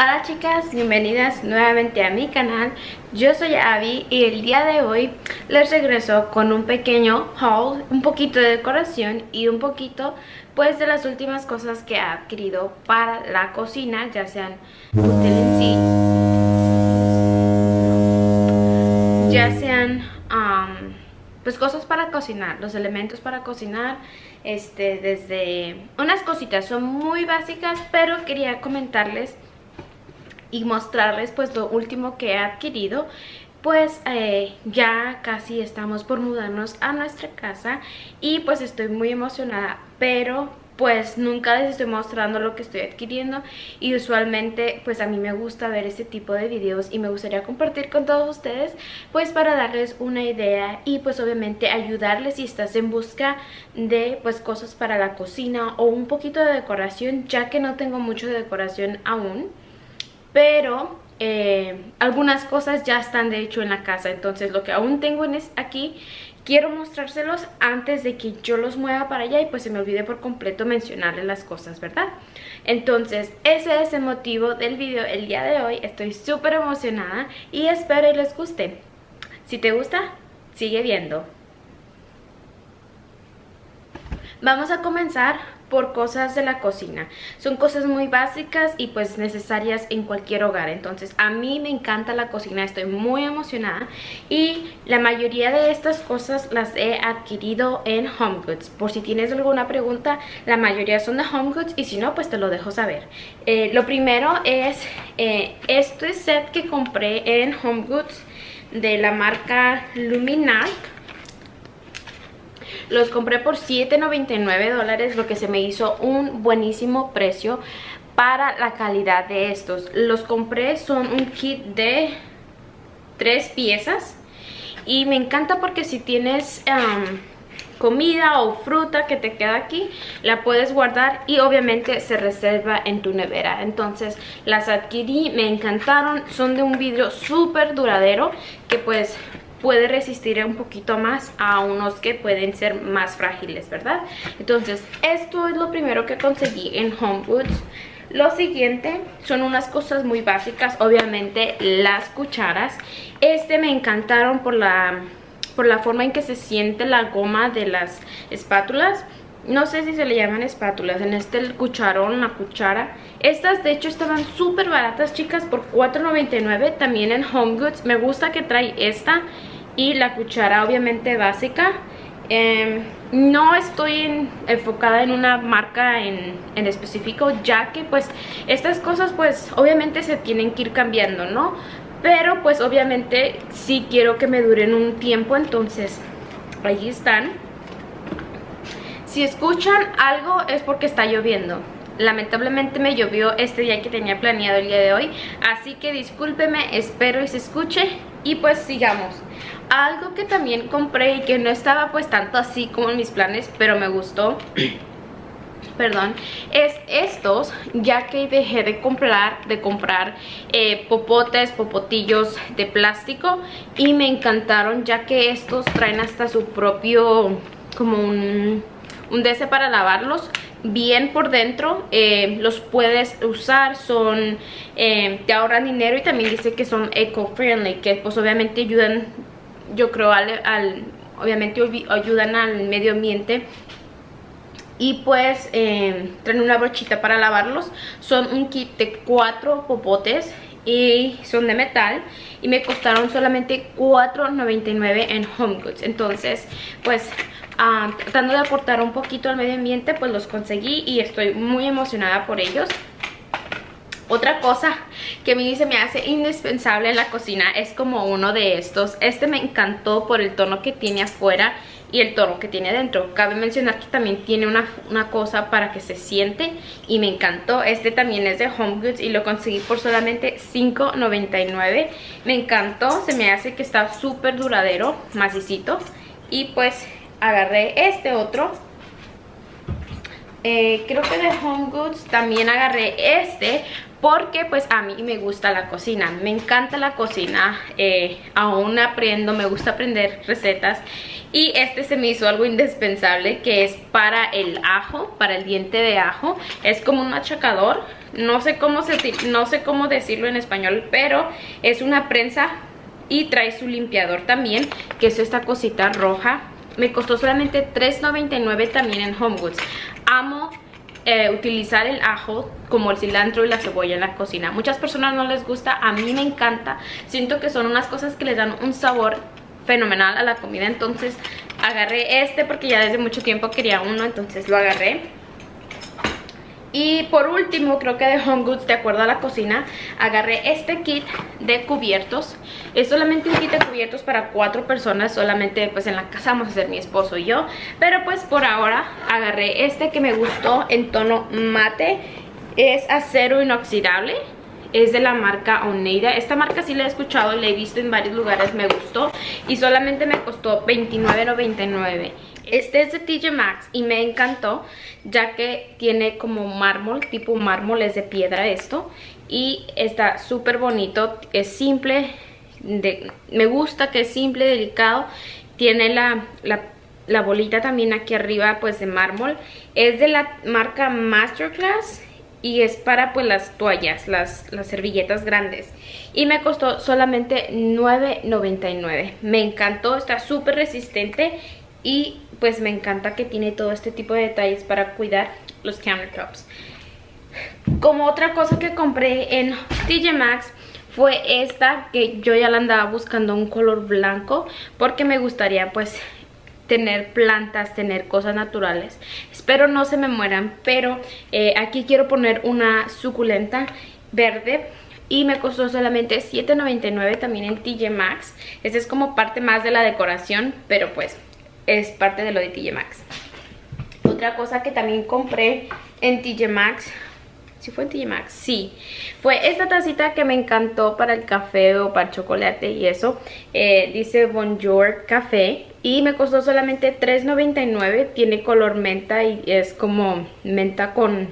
Hola chicas, bienvenidas nuevamente a mi canal. Yo soy Abby y el día de hoy les regreso con un pequeño haul, un poquito de decoración y un poquito pues de las últimas cosas que he adquirido para la cocina, ya sean útiles en sí, ya sean pues cosas para cocinar, los elementos para cocinar, desde unas cositas son muy básicas, pero quería comentarles y mostrarles pues lo último que he adquirido. Pues ya casi estamos por mudarnos a nuestra casa y pues estoy muy emocionada, pero pues nunca les estoy mostrando lo que estoy adquiriendo y usualmente pues a mí me gusta ver este tipo de videos y me gustaría compartir con todos ustedes pues para darles una idea y pues obviamente ayudarles si estás en busca de pues cosas para la cocina o un poquito de decoración, ya que no tengo mucho de decoración aún, pero algunas cosas ya están de hecho en la casa. Entonces lo que aún tengo aquí quiero mostrárselos antes de que yo los mueva para allá y pues se me olvide por completo mencionarles las cosas, ¿verdad? Entonces ese es el motivo del video el día de hoy. Estoy súper emocionada y espero que les guste. Si te gusta, sigue viendo. Vamos a comenzar por cosas de la cocina. Son cosas muy básicas y pues necesarias en cualquier hogar. Entonces a mí me encanta la cocina, estoy muy emocionada y la mayoría de estas cosas las he adquirido en HomeGoods. Por si tienes alguna pregunta, la mayoría son de HomeGoods y si no pues te lo dejo saber. Lo primero es este set que compré en HomeGoods de la marca Luminark. Los compré por $7.99, lo que se me hizo un buenísimo precio para la calidad de estos. Los compré, son un kit de 3 piezas y me encanta porque si tienes comida o fruta que te queda aquí, la puedes guardar y obviamente se reserva en tu nevera. Entonces las adquirí, me encantaron, son de un vidrio súper duradero que pues puede resistir un poquito más a unos que pueden ser más frágiles, ¿verdad? Entonces esto es lo primero que conseguí en HomeGoods. Lo siguiente son unas cosas muy básicas, obviamente las cucharas. Me encantaron por la forma en que se siente la goma de las espátulas. No sé si se le llaman espátulas, en el cucharón, la cuchara. Estas de hecho estaban súper baratas, chicas, por $4.99 también en HomeGoods. Me gusta que trae esta y la cuchara obviamente básica. No estoy enfocada en una marca en específico, ya que pues estas cosas pues obviamente se tienen que ir cambiando, ¿no? Pero pues obviamente sí quiero que me duren un tiempo, entonces ahí están. Si escuchan algo es porque está lloviendo. Lamentablemente me llovió este día que tenía planeado el día de hoy, así que discúlpeme, espero y se escuche. Y pues sigamos. Algo que también compré y que no estaba pues tanto así como en mis planes, pero me gustó perdón, es estos, ya que dejé de comprar popotillos de plástico y me encantaron, ya que estos traen hasta su propio como un DC para lavarlos bien por dentro. Los puedes usar, son te ahorran dinero y también dice que son eco-friendly, que pues obviamente ayudan, yo creo, obviamente ayudan al medio ambiente. Y pues traen una brochita para lavarlos. Son un kit de 4 popotes y son de metal y me costaron solamente $4.99 en HomeGoods. Entonces pues tratando de aportar un poquito al medio ambiente, pues los conseguí y estoy muy emocionada por ellos. Otra cosa que a mí se me hace indispensable en la cocina es como uno de estos. Me encantó por el tono que tiene afuera y el tono que tiene dentro. Cabe mencionar que también tiene una cosa para que se siente y me encantó. También es de HomeGoods y lo conseguí por solamente $5.99. Me encantó, se me hace que está súper duradero, macicito. Y pues agarré este otro creo que de Home Goods también agarré este porque pues a mí me gusta la cocina, me encanta la cocina, aún aprendo, me gusta aprender recetas. Y este se me hizo algo indispensable, que es para el ajo, para el diente de ajo. Es como un machacador, no sé cómo decirlo en español, pero es una prensa y trae su limpiador también, que es esta cosita roja. Me costó solamente $3.99 también en Home Goods. Amo utilizar el ajo como el cilantro y la cebolla en la cocina. Muchas personas no les gusta, a mí me encanta. Siento que son unas cosas que les dan un sabor fenomenal a la comida. Entonces agarré este porque ya desde mucho tiempo quería uno, entonces lo agarré. Y por último, creo que de Home Goods, de acuerdo a la cocina, agarré este kit de cubiertos. Es solamente un kit de cubiertos para 4 personas. Solamente pues en la casa vamos a hacer mi esposo y yo. Pero pues por ahora agarré este que me gustó en tono mate. Es acero inoxidable. Es de la marca Oneida. Esta marca sí la he escuchado, la he visto en varios lugares, me gustó. Y solamente me costó $29.99. Este es de TJ Maxx y me encantó, ya que tiene como mármol, tipo mármol, es de piedra esto. Y está súper bonito, es simple, me gusta que es simple, delicado. Tiene la bolita también aquí arriba pues de mármol. Es de la marca Masterclass. Y es para pues las toallas, las servilletas grandes. Y me costó solamente $9.99. Me encantó, está súper resistente. Y pues me encanta que tiene todo este tipo de detalles para cuidar los countertops. Como otra cosa que compré en TJ Maxx fue esta, que yo ya la andaba buscando un color blanco, porque me gustaría pues tener plantas, tener cosas naturales. Espero no se me mueran, pero aquí quiero poner una suculenta verde. Y me costó solamente $7.99 también en TJ Maxx. Este es como parte más de la decoración, pero pues es parte de lo de TJ Maxx. Otra cosa que también compré en TJ Maxx, ¿sí fue en TJ Maxx? Sí, fue esta tacita que me encantó para el café o para el chocolate y eso. Dice Bonjour Café y me costó solamente $3.99. Tiene color menta y es como menta con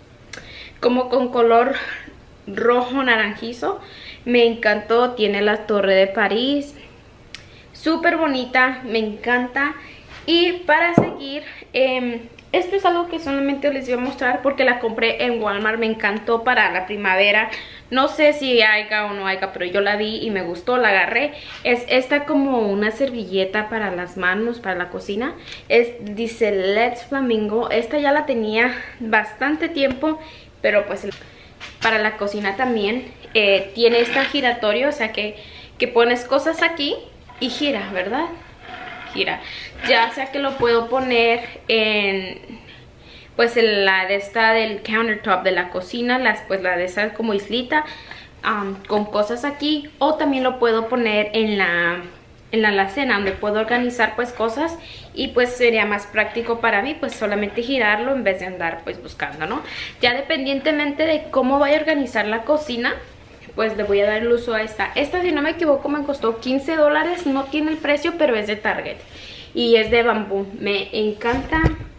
color rojo naranjizo. Me encantó, tiene la Torre de París, súper bonita, me encanta. Y para seguir, esto es algo que solamente les iba a mostrar porque la compré en Walmart. Me encantó para la primavera. No sé si haya o no haya, pero yo la vi y me gustó, la agarré. Es esta como una servilleta para las manos, para la cocina. Dice Let's Flamingo. Esta ya la tenía bastante tiempo, pero pues para la cocina también. Tiene esta giratorio, o sea que pones cosas aquí y gira, ¿verdad? Gira. Ya sea que lo puedo poner en pues en la de esta del countertop de la cocina, la de esa como islita, con cosas aquí, o también lo puedo poner en la alacena, donde puedo organizar pues cosas y pues sería más práctico para mí pues solamente girarlo en vez de andar pues buscando, ¿no? Ya dependientemente de cómo vaya a organizar la cocina, pues le voy a dar el uso a esta. Esta, si no me equivoco, me costó $15. No tiene el precio, pero es de Target. Y es de bambú. Me encanta.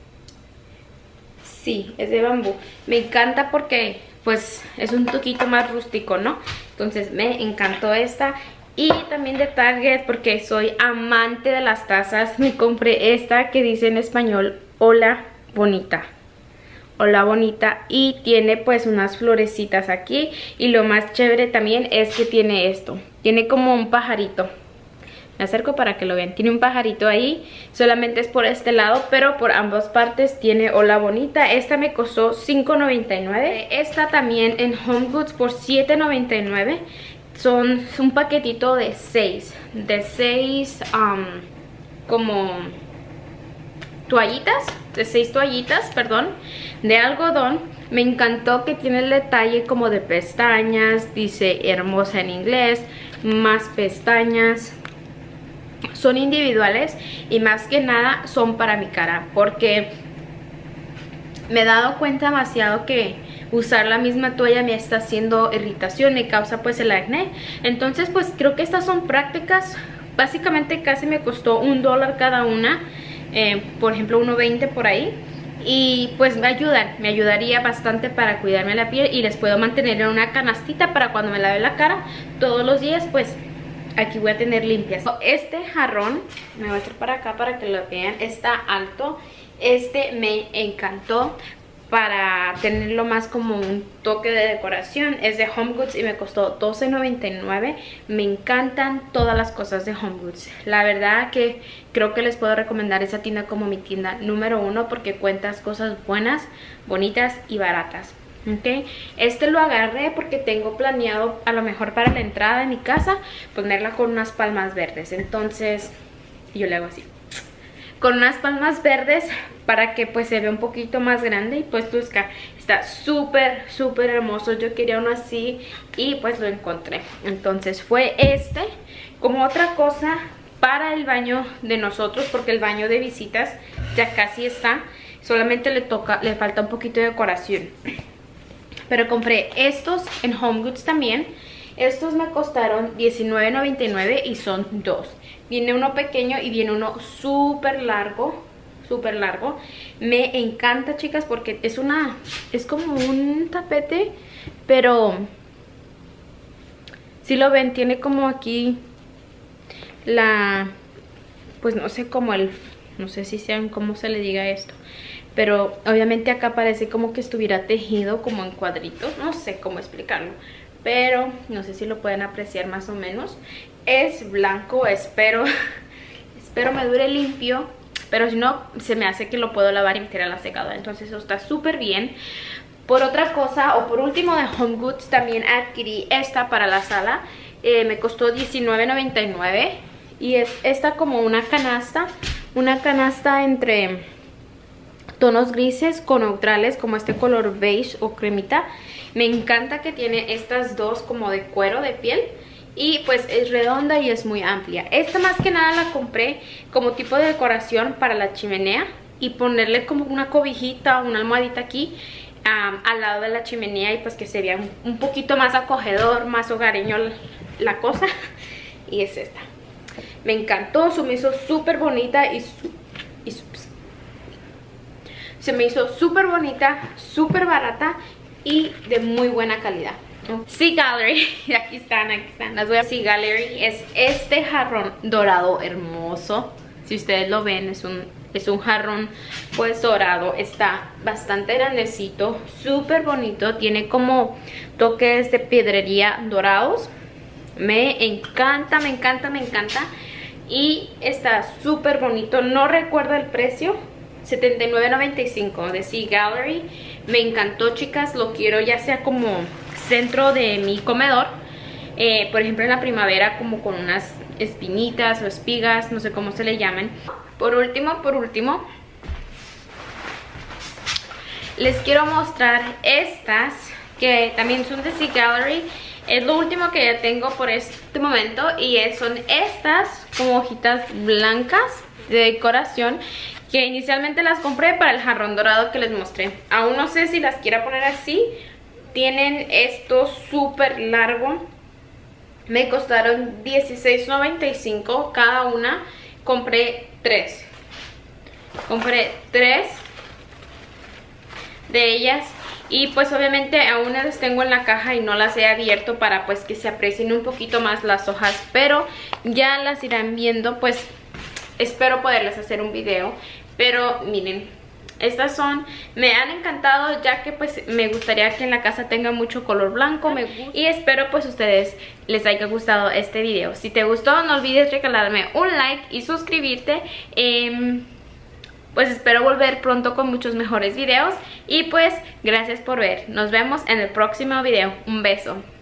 Sí, es de bambú. Me encanta porque, pues, es un poquito más rústico, ¿no? Entonces, me encantó esta. Y también de Target, porque soy amante de las tazas. Me compré esta que dice en español, Hola Bonita. Hola Bonita, y tiene pues unas florecitas aquí. Y lo más chévere también es que tiene esto, tiene como un pajarito. Me acerco para que lo vean, tiene un pajarito ahí. Solamente es por este lado, pero por ambas partes tiene Hola Bonita. Esta me costó $5.99. Esta también en Home Goods por $7.99. Son un paquetito de 6 como toallitas, de 6 toallitas, perdón, de algodón. Me encantó que tiene el detalle como de pestañas, dice hermosa en inglés, más pestañas. Son individuales y más que nada son para mi cara, porque me he dado cuenta demasiado que usar la misma toalla me está haciendo irritación, me causa pues el acné. Entonces pues creo que estas son prácticas. Básicamente casi me costó $1 cada una. Por ejemplo $1.20 por ahí. y pues me ayudaría bastante para cuidarme la piel, y les puedo mantener en una canastita para cuando me lave la cara todos los días, pues aquí voy a tener limpias. Este jarrón, me voy a traer para acá para que lo vean, está alto. Este me encantó para tenerlo más como un toque de decoración. Es de Home Goods y me costó $12.99. Me encantan todas las cosas de Home Goods. La verdad que creo que les puedo recomendar esa tienda como mi tienda número 1 porque cuentas cosas buenas, bonitas y baratas. Okay. Este lo agarré porque tengo planeado a lo mejor para la entrada de mi casa ponerla con unas palmas verdes. Entonces yo le hago así, con unas palmas verdes, para que pues se vea un poquito más grande y pues luzca. Está súper hermoso. Yo quería uno así y pues lo encontré. Entonces fue este. Como otra cosa para el baño de nosotros, porque el baño de visitas ya casi está, solamente le falta un poquito de decoración. Pero compré estos en Home Goods también. Estos me costaron $19.99 y son dos. Viene uno pequeño y viene uno súper largo. Me encanta, chicas, porque es como un tapete, pero si lo ven, tiene como aquí pues no sé, no sé si sean, cómo se le diga esto, pero obviamente acá parece como que estuviera tejido como en cuadritos. No sé cómo explicarlo, pero no sé si lo pueden apreciar más o menos. Es blanco, espero me dure limpio, pero si no, se me hace que lo puedo lavar y meter a la secadora. Entonces eso está súper bien. Por otra cosa, o por último, de Home Goods también adquirí esta para la sala. Me costó $19.99 y es esta como una canasta entre tonos grises con neutrales, como este color beige o cremita. Me encanta que tiene estas dos como de cuero de piel. Y pues es redonda y es muy amplia. Esta más que nada la compré como tipo de decoración para la chimenea, y ponerle como una cobijita o una almohadita aquí al lado de la chimenea, y pues que se vea un poquito más acogedor, más hogareño la cosa. Y es esta. Me encantó, se me hizo súper bonita se me hizo súper bonita, súper barata y de muy buena calidad. Sea Gallery, aquí están, las voy a... Sea Gallery es este jarrón dorado hermoso. Si ustedes lo ven, es un jarrón pues dorado. Está bastante grandecito, súper bonito. Tiene como toques de piedrería dorados. Me encanta. Y está súper bonito. No recuerdo el precio. $79.95 de Sea Gallery. Me encantó, chicas. Lo quiero ya sea como centro de mi comedor, por ejemplo en la primavera, como con unas espinitas o espigas, no sé cómo se le llaman. Por último les quiero mostrar estas, que también son de Sea Gallery. Es lo último que ya tengo por este momento, y son estas como hojitas blancas de decoración, que inicialmente las compré para el jarrón dorado que les mostré. Aún no sé si las quiero poner así. Tienen esto súper largo. Me costaron $16.95 cada una. Compré tres de ellas. Y pues obviamente aún las tengo en la caja y no las he abierto para pues que se aprecien un poquito más las hojas. Pero ya las irán viendo, pues espero poderles hacer un video. Pero miren, estas me han encantado, ya que pues me gustaría que en la casa tenga mucho color blanco. Y espero pues ustedes les haya gustado este video. Si te gustó, no olvides regalarme un like y suscribirte. Pues espero volver pronto con muchos mejores videos. Y pues gracias por ver. Nos vemos en el próximo video. Un beso.